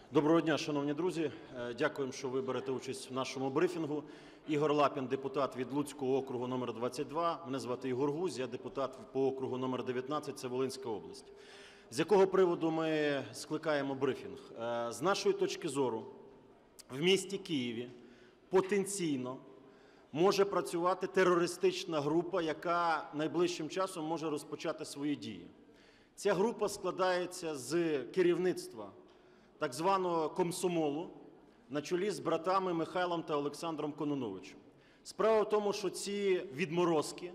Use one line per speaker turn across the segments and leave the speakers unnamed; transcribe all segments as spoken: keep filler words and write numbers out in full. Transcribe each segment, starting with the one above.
Доброго дня, шановні друзі. Дякуємо, що ви берете участь в нашому брифінгу. Ігор Лапін, депутат від Луцького округу номер двадцять два. Мене звати Ігор Гузь, я депутат по округу номер дев'ятнадцять, це Волинська область. З якого приводу ми скликаємо брифінг? З нашої точки зору, в місті Києві потенційно може працювати терористична група, яка найближчим часом може розпочати свої дії. Ця група складається з керівництва так званого комсомолу на чолі з братами Михайлом та Олександром Кононевичем. Справа в тому, що ці відморозки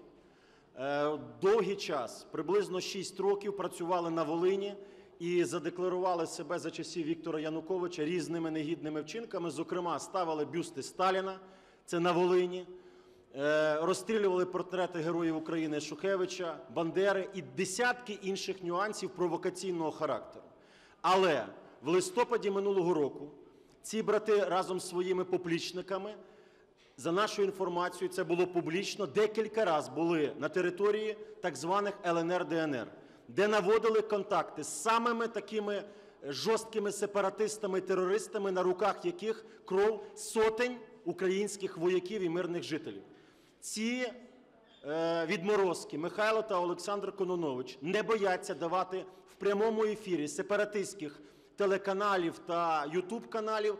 довгий час, приблизно шість років, працювали на Волині і задекларували себе за часів Віктора Януковича різними негідними вчинками. Зокрема, ставили бюсти Сталіна, це на Волині, розстрілювали портрети Героїв України Шухевича, Бандери і десятки інших нюансів провокаційного характеру. Але в листопаді минулого року ці брати разом з своїми поплічниками, за нашою інформацією, це було публічно, декілька разів були на території так званих Л Н Р Д Н Р, де наводили контакти з самими такими жорсткими сепаратистами і терористами, на руках яких кров сотень українських вояків і мирних жителів. Ці е, відморозки Михайло та Олександр Кононевич не бояться давати в прямому ефірі сепаратистських телеканалів та ютуб-каналів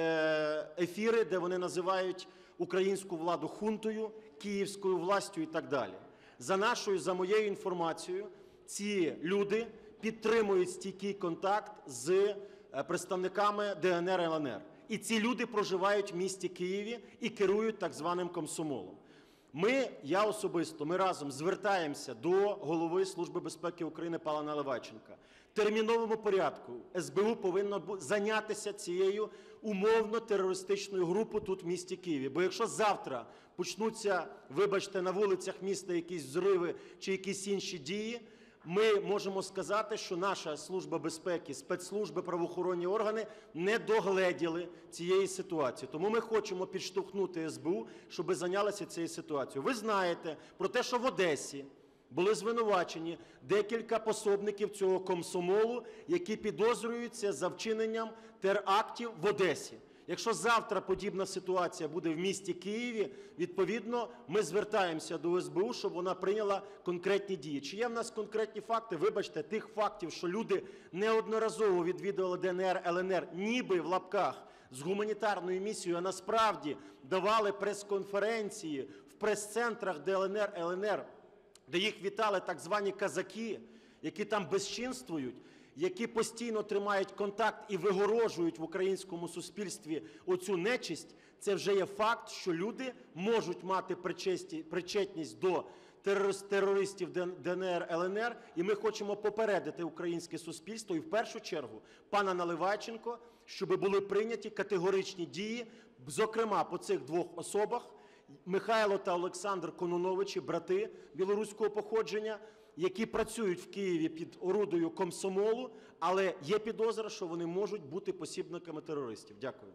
ефіри, де вони називають українську владу хунтою, київською властю і так далі. За нашою, за моєю інформацією, ці люди підтримують стійкий контакт з представниками Д Н Р, Л Н Р. І ці люди проживають в місті Києві і керують так званим комсомолом. Ми, я особисто, ми разом звертаємося до голови Служби безпеки України пана Наливайченка. В терміновому порядку С Б У повинно зайнятися цією умовно-терористичною групою тут в місті Києві. Бо якщо завтра почнуться, вибачте, на вулицях міста якісь взриви чи якісь інші дії, ми можемо сказати, що наша Служба безпеки, спецслужби, правоохоронні органи не догледіли цієї ситуації. Тому ми хочемо підштовхнути С Б У, щоб зайнялися цією ситуацією. Ви знаєте про те, що в Одесі були звинувачені декілька пособників цього комсомолу, які підозрюються за вчиненням терактів в Одесі. Якщо завтра подібна ситуація буде в місті Києві, відповідно, ми звертаємося до С Б У, щоб вона прийняла конкретні дії. Чи є в нас конкретні факти? Вибачте, тих фактів, що люди неодноразово відвідували Д Н Р, Л Н Р, ніби в лапках, з гуманітарною місією, а насправді давали прес-конференції в прес-центрах Д Л Н Р, Л Н Р, де їх вітали так звані казаки, які там безчинствують, які постійно тримають контакт і вигорожують в українському суспільстві оцю нечисть, це вже є факт, що люди можуть мати причетність до терористів Д Н Р, Л Н Р, і ми хочемо попередити українське суспільство і в першу чергу пана Наливайченка, щоб були прийняті категоричні дії, зокрема по цих двох особах, Михайло та Олександр Кононевичі, брати білоруського походження, які працюють в Києві під орудою комсомолу, але є підозра, що вони можуть бути посібниками терористів. Дякую.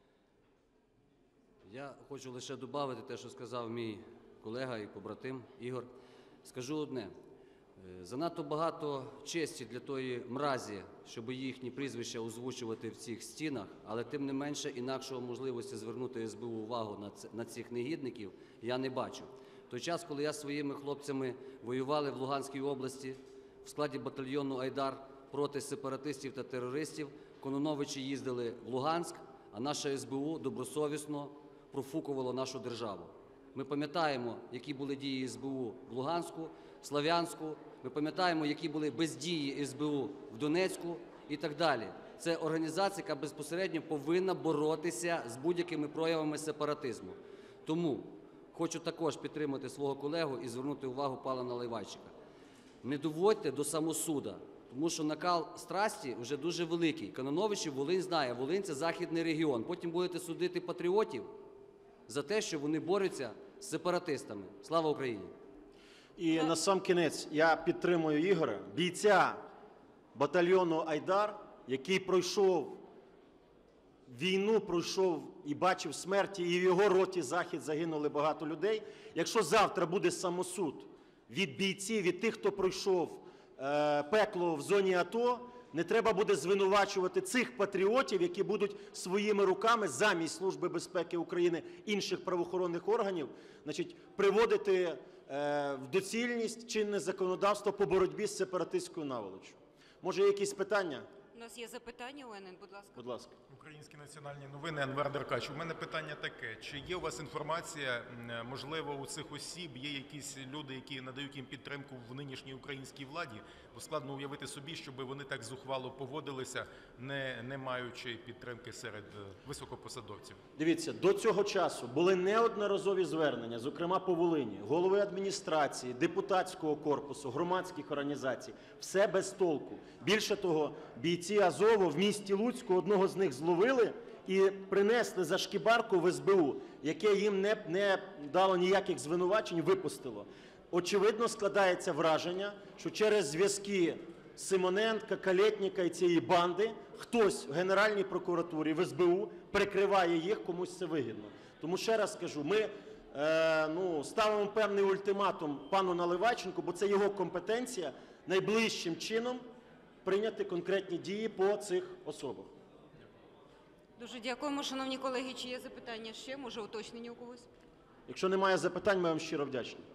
Я хочу лише додати те, що сказав мій колега і побратим Ігор. Скажу одне. Занадто багато честі для тої мразі, щоб їхні прізвища озвучувати в цих стінах, але тим не менше інакшого можливості звернути С Б У увагу на цих негідників я не бачу. В той час, коли я зі своїми хлопцями воювали в Луганській області в складі батальйону «Айдар» проти сепаратистів та терористів, Кононевичі їздили в Луганськ, а наша С Б У добросовісно профукувала нашу державу. Ми пам'ятаємо, які були дії С Б У в Луганську, в Слов'янську, ми пам'ятаємо, які були бездії С Б У в Донецьку і так далі. Це організація, яка безпосередньо повинна боротися з будь-якими проявами сепаратизму. Тому хочу також підтримати свого колегу і звернути увагу пана Наливайченка. Не доводьте до самосуда, тому що накал страсті вже дуже великий. Кононевичів Волинь знає, Волинь – це західний регіон. Потім будете судити патріотів за те, що вони борються з сепаратистами. Слава Україні!
І на сам кінець я підтримую Ігоря, бійця батальйону «Айдар», який пройшов війну, пройшов і бачив смерті, і в його роті «Захід» загинули багато людей. Якщо завтра буде самосуд від бійців, від тих, хто пройшов е, пекло в зоні АТО, не треба буде звинувачувати цих патріотів, які будуть своїми руками замість Служби безпеки України, інших правоохоронних органів, значить, приводити е, в доцільність чинне законодавство по боротьбі з сепаратистською наволоччю. Може, є якісь питання?
У нас є запитання, Ленин, будь ласка.
Будь ласка.
Українські національні новини, Анвар Деркач. У мене питання таке. Чи є у вас інформація, м, можливо, у цих осіб є якісь люди, які надають їм підтримку в нинішній українській владі? Бо складно уявити собі, щоб вони так зухвало поводилися, не, не маючи підтримки серед е, високопосадовців.
Дивіться, до цього часу були неодноразові звернення, зокрема по Волині, голови адміністрації, депутатського корпусу, громадських організацій. Все без толку. Більше того, бійці Азову в місті Луцьку одного з них зловили і принесли за шкибарку в ес бе у, яке їм не, не дало ніяких звинувачень, випустило. Очевидно, складається враження, що через зв'язки Симоненка, Калєтніка і цієї банди хтось в Генеральній прокуратурі, в ес бе у прикриває їх, комусь це вигідно. Тому ще раз скажу, ми е, ну, ставимо певний ультиматум пану Наливайченку, бо це його компетенція, найближчим чином прийняти конкретні дії по цих особах.
Дуже дякуємо, шановні колеги. Чи є запитання ще? Може, уточнення у когось?
Якщо немає запитань, ми вам щиро вдячні.